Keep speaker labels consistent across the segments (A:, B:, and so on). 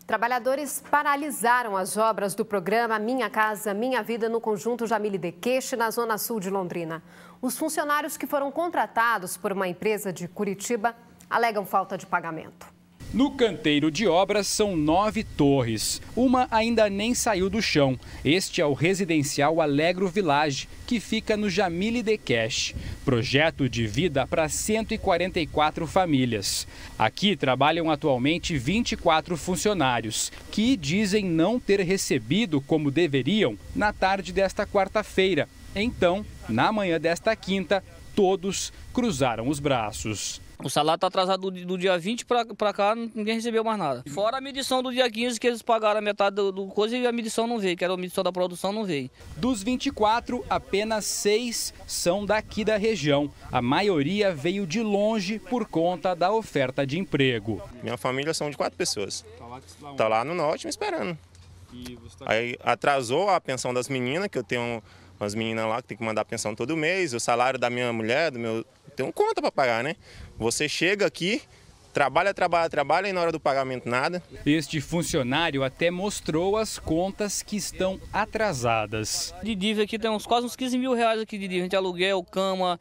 A: Trabalhadores paralisaram as obras do programa Minha Casa Minha Vida no conjunto Jamile de Queixe, na zona sul de Londrina. Os funcionários que foram contratados por uma empresa de Curitiba alegam falta de pagamento.
B: No canteiro de obras são 9 torres. Uma ainda nem saiu do chão. Este é o residencial Alegro Village, que fica no Jamile de Queixe. Projeto de vida para 144 famílias. Aqui trabalham atualmente 24 funcionários, que dizem não ter recebido como deveriam na tarde desta quarta-feira. Então, na manhã desta quinta, todos cruzaram os braços.
C: O salário está atrasado do dia 20 para cá, ninguém recebeu mais nada. Fora a medição do dia 15, que eles pagaram a metade do coisa e a medição não veio, que era a medição da produção, não veio.
B: Dos 24, apenas 6 são daqui da região. A maioria veio de longe por conta da oferta de emprego.
D: Minha família são de 4 pessoas. Está lá no norte me esperando. Aí atrasou a pensão das meninas, que eu tenho umas meninas lá que tem que mandar pensão todo mês, o salário da minha mulher, tem conta para pagar, né? Você chega aqui, trabalha e na hora do pagamento nada.
B: Este funcionário até mostrou as contas que estão atrasadas.
C: De dívida aqui tem quase uns 15 mil reais aqui de dívida, de aluguel, cama,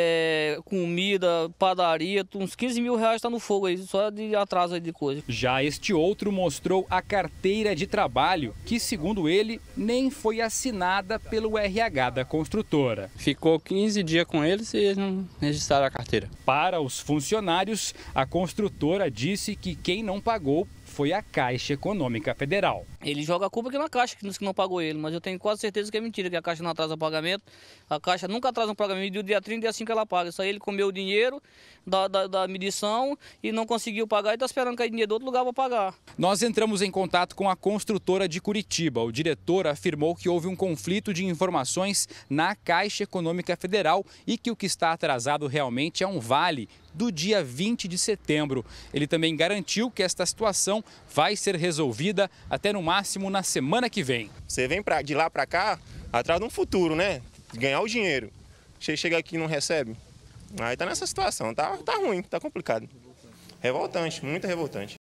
C: comida, padaria, uns 15 mil reais está no fogo aí, só de atraso aí de coisa.
B: Já este outro mostrou a carteira de trabalho, que segundo ele, nem foi assinada pelo RH da construtora.
E: Ficou 15 dias com eles e eles não registraram a carteira.
B: Para os funcionários, a construtora disse que quem não pagou foi a Caixa Econômica Federal.
C: Ele joga a culpa aqui na Caixa, que não pagou ele, mas eu tenho quase certeza que é mentira, que a Caixa não atrasa o pagamento. A Caixa nunca atrasa um pagamento, do dia 30 e dia 5 ela paga. Isso aí ele comeu o dinheiro da medição e não conseguiu pagar e está esperando cair dinheiro de outro lugar para pagar.
B: Nós entramos em contato com a construtora de Curitiba. O diretor afirmou que houve um conflito de informações na Caixa Econômica Federal e que o que está atrasado realmente é um vale do dia 20 de setembro. Ele também garantiu que esta situação vai ser resolvida até no máximo na semana que vem.
D: Você vem de lá para cá, atrás de um futuro, né? Ganhar o dinheiro. Chega aqui e não recebe. Aí tá nessa situação, tá ruim, tá complicado. Revoltante, muito revoltante.